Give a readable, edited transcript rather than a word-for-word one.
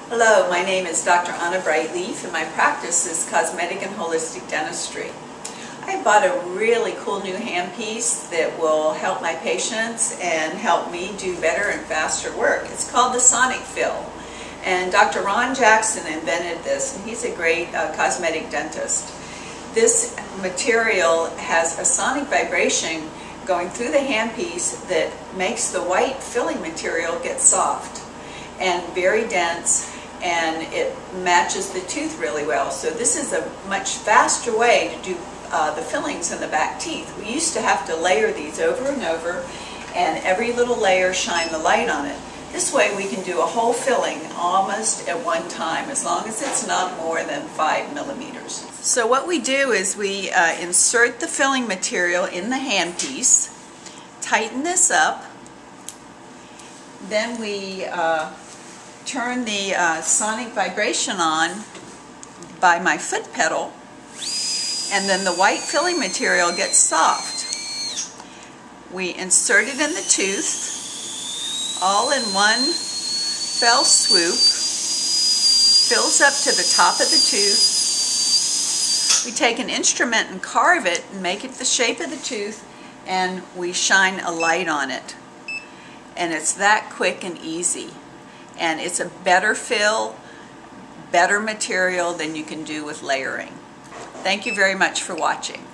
Hello, my name is Dr. Brightleaf and my practice is Cosmetic and Holistic Dentistry. I bought a really cool new handpiece that will help my patients and help me do better and faster work. It's called the SonicFill, and Dr. Ron Jackson invented this, and he's a great cosmetic dentist. This material has a sonic vibration going through the handpiece that makes the white filling material get soft and very dense, and it matches the tooth really well. So this is a much faster way to do the fillings in the back teeth. We used to have to layer these over and over, and every little layer shine the light on it. This way we can do a whole filling almost at one time, as long as it's not more than 5 millimeters. So what we do is we insert the filling material in the handpiece, tighten this up, then we turn the sonic vibration on by my foot pedal, and then the white filling material gets soft. We insert it in the tooth, all in one fell swoop, fills up to the top of the tooth. We take an instrument and carve it and make it the shape of the tooth, and we shine a light on it. And it's that quick and easy. And it's a better fill, better material than you can do with layering. Thank you very much for watching.